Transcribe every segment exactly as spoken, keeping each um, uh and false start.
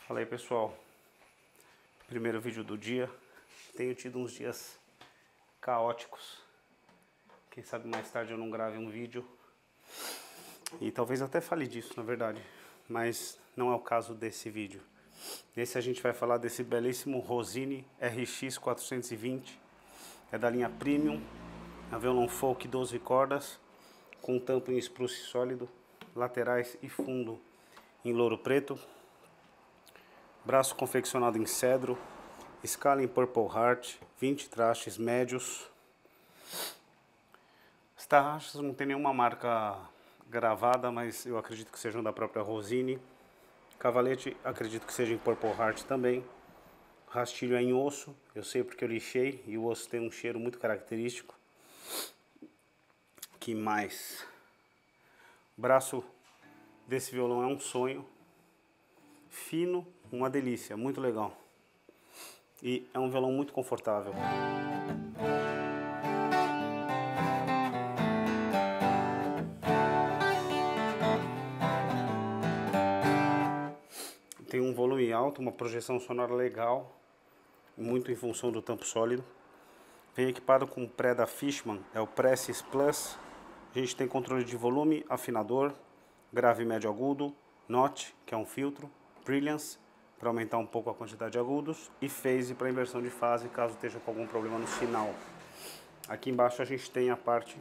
Fala aí, pessoal, primeiro vídeo do dia. Tenho tido uns dias caóticos. Quem sabe mais tarde eu não grave um vídeo e talvez até fale disso, na verdade, mas não é o caso desse vídeo. Nesse a gente vai falar desse belíssimo Rossini R X quatrocentos e vinte. É da linha Premium, é um violão folk doze cordas, com tampo em espruce sólido, laterais e fundo em louro preto, braço confeccionado em cedro, escala em Purple Heart, vinte trastes médios. As tarraxas não tem nenhuma marca gravada, mas eu acredito que sejam da própria Rossini. Cavalete acredito que seja em Purple Heart também. Rastilho é em osso, eu sei porque eu lixei e o osso tem um cheiro muito característico. Que mais? O braço desse violão é um sonho, fino, uma delícia, muito legal. E é um violão muito confortável. Tem um volume alto, uma projeção sonora legal, muito em função do tampo sólido. Vem equipado com o pré da Fishman, é o Presys Plus. A gente tem controle de volume, afinador, grave médio agudo, Notch, que é um filtro, Brilliance, para aumentar um pouco a quantidade de agudos, e Phase para inversão de fase, caso esteja com algum problema no sinal. Aqui embaixo a gente tem a parte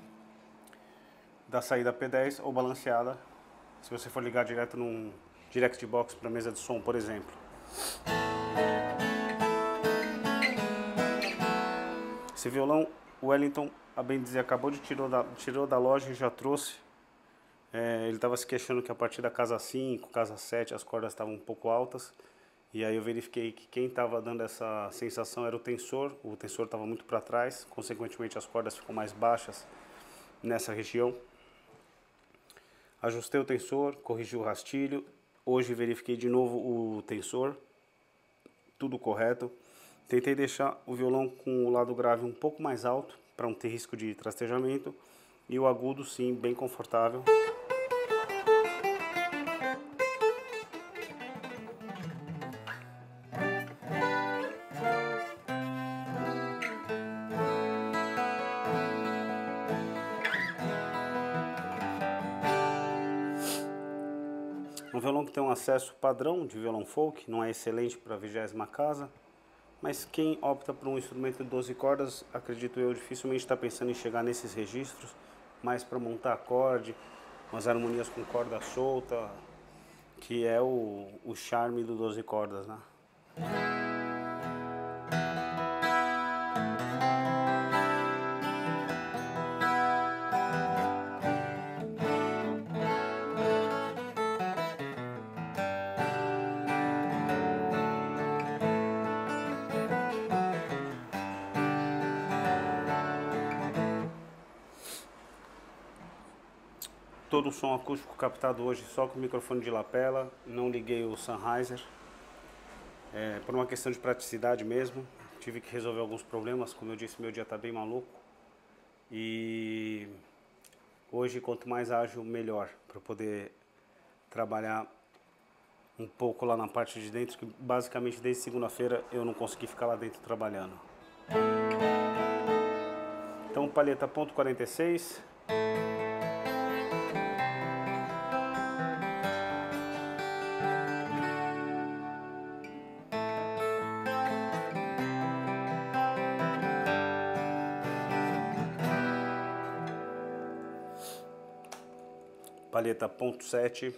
da saída P dez ou balanceada, se você for ligar direto num direct box para mesa de som, por exemplo. Esse violão, o Wellington, a bem dizer, acabou de tirou da, tirou da loja e já trouxe. É, ele estava se queixando que a partir da casa cinco, casa sete, as cordas estavam um pouco altas. E aí eu verifiquei que quem estava dando essa sensação era o tensor. O tensor estava muito para trás, consequentemente as cordas ficam mais baixas nessa região. Ajustei o tensor, corrigi o rastilho. Hoje verifiquei de novo o tensor, tudo correto. Tentei deixar o violão com o lado grave um pouco mais alto, para não ter risco de trastejamento. E o agudo, sim, bem confortável. Um violão que tem um acesso padrão de violão folk, não é excelente para a vigésima casa, mas quem opta por um instrumento de doze cordas, acredito eu, dificilmente está pensando em chegar nesses registros, mais para montar acorde, umas harmonias com corda solta, que é o, o charme do doze cordas, né? Todo o som acústico captado hoje só com o microfone de lapela, não liguei o Sennheiser, é, por uma questão de praticidade mesmo. Tive que resolver alguns problemas, como eu disse, meu dia está bem maluco. E hoje, quanto mais ágil, melhor, para poder trabalhar um pouco lá na parte de dentro, que basicamente desde segunda-feira eu não consegui ficar lá dentro trabalhando. Então, palheta ponto quarenta e seis. Palheta ponto sete.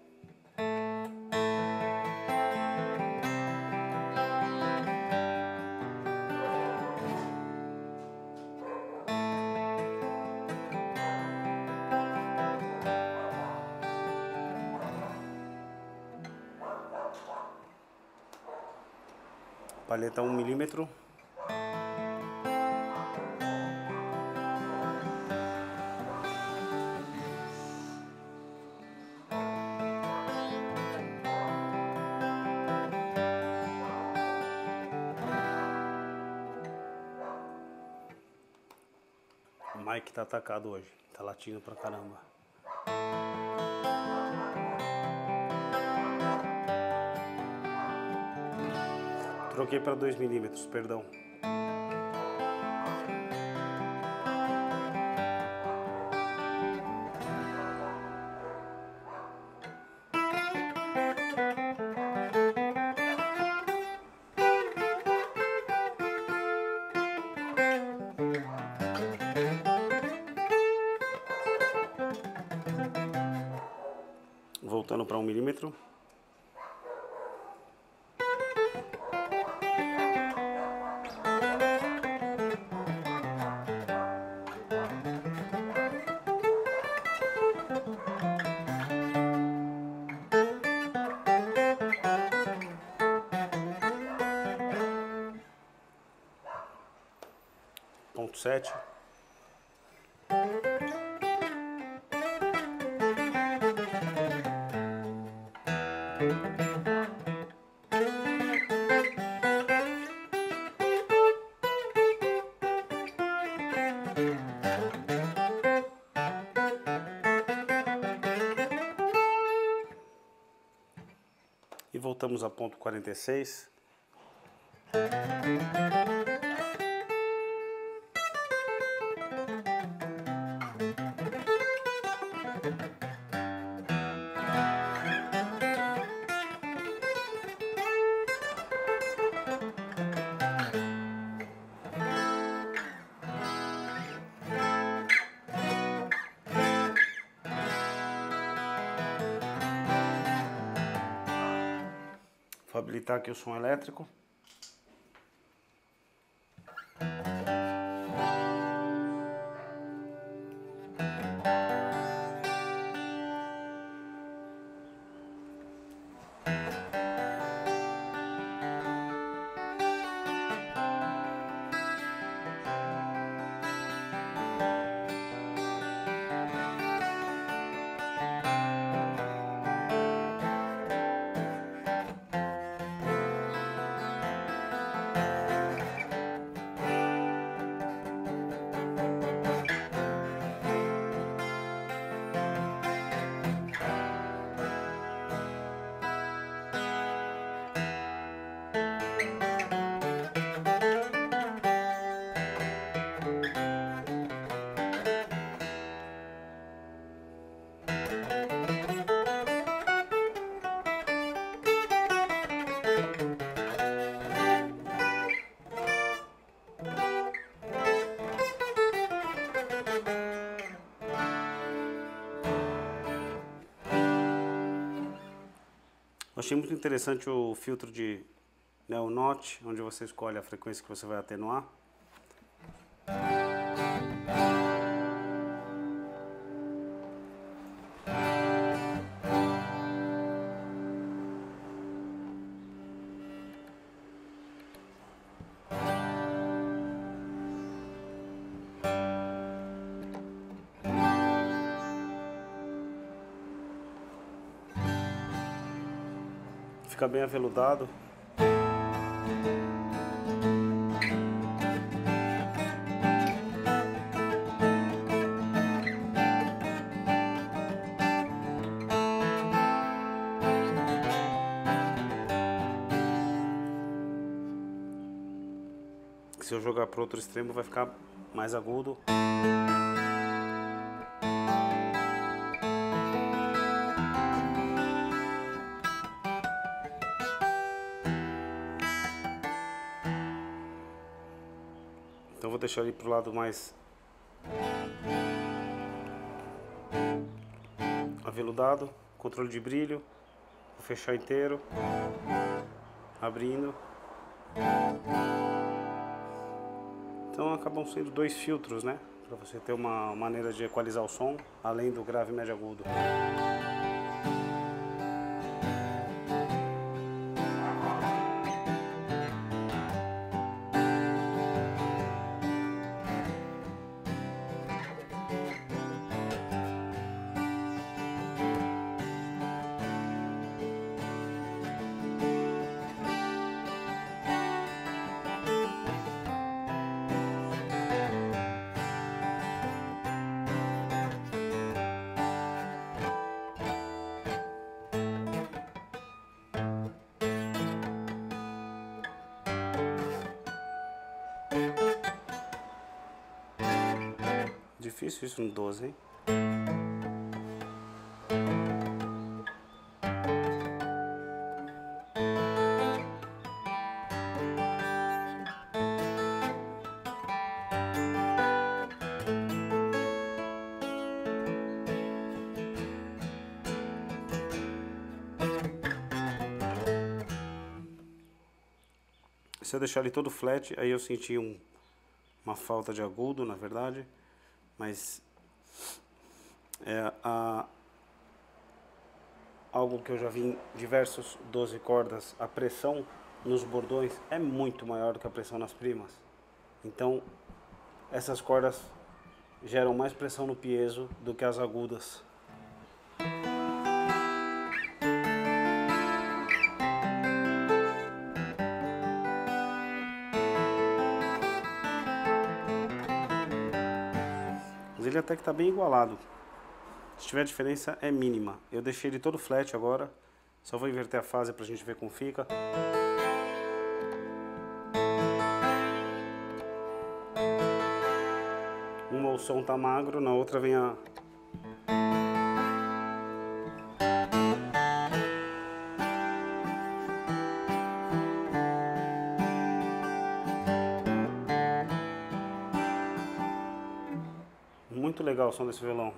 Palheta um milímetro. O Mike tá atacado hoje, tá latindo pra caramba. Troquei para dois milímetros, perdão. Voltando para um milímetro. Ponto sete. E voltamos a ponto quarenta e seis. Vou habilitar aqui o som elétrico. Achei muito interessante o filtro de, né, o notch, onde você escolhe a frequência que você vai atenuar. Fica bem aveludado. Se eu jogar para outro extremo vai ficar mais agudo. Então vou deixar ele pro lado mais aveludado, controle de brilho, vou fechar inteiro, abrindo. Então acabam sendo dois filtros, né? Para você ter uma maneira de equalizar o som, além do grave, médio, agudo. difícil isso no doze, hein? Se eu deixar ele todo flat, aí eu senti um, uma falta de agudo, na verdade, mas é a, algo que eu já vi em diversos doze cordas, a pressão nos bordões é muito maior do que a pressão nas primas. Então, essas cordas geram mais pressão no piezo do que as agudas. Mas ele até que está bem igualado. Se tiver diferença, é mínima. Eu deixei ele todo flat agora. Só vou inverter a fase pra gente ver como fica. Uma o som tá magro, na outra vem a... Muito legal o som desse violão.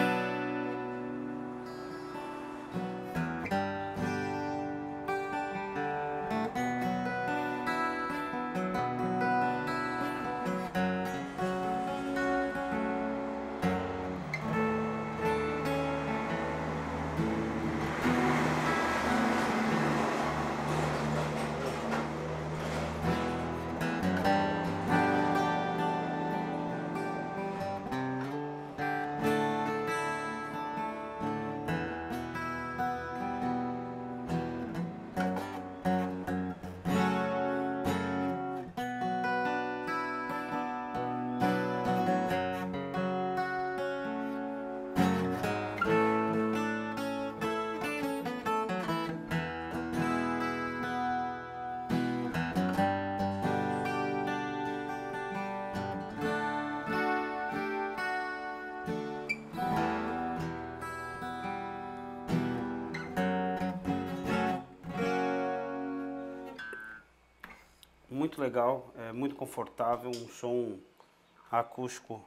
Muito legal, é muito confortável, um som acústico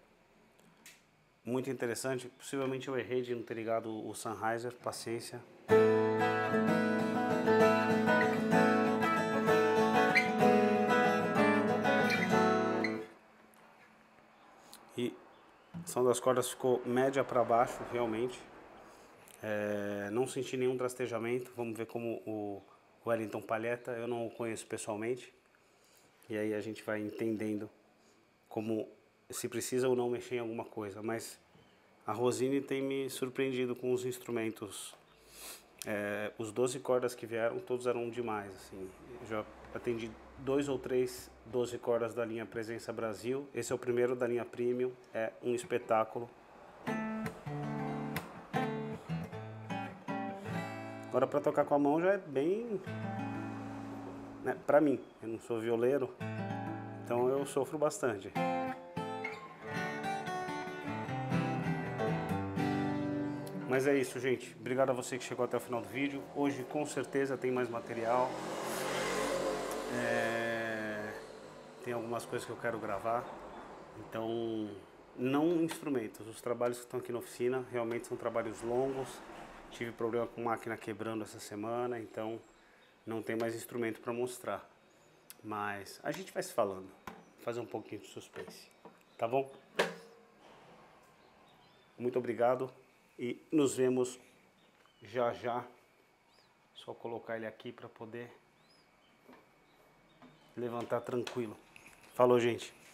muito interessante. Possivelmente eu errei de não ter ligado o Sennheiser, paciência. E o som das cordas ficou média para baixo, realmente. É, não senti nenhum trastejamento. Vamos ver como o Wellington Palheta, eu não o conheço pessoalmente. E aí a gente vai entendendo como se precisa ou não mexer em alguma coisa. Mas a Rosine tem me surpreendido com os instrumentos. É, os doze cordas que vieram, todos eram demais. Assim. Eu já atendi dois ou três doze cordas da linha Presença Brasil. Esse é o primeiro da linha Premium. É um espetáculo. Agora para tocar com a mão já é bem... Né, pra mim, eu não sou violeiro, então eu sofro bastante. Mas é isso, gente. Obrigado a você que chegou até o final do vídeo. Hoje com certeza tem mais material. É... Tem algumas coisas que eu quero gravar. Então, não instrumentos. Os trabalhos que estão aqui na oficina realmente são trabalhos longos. Tive problema com máquina quebrando essa semana, então não tem mais instrumento para mostrar. Mas a gente vai se falando. Fazer um pouquinho de suspense. Tá bom? Muito obrigado. E nos vemos já já. Só colocar ele aqui para poder levantar tranquilo. Falou, gente.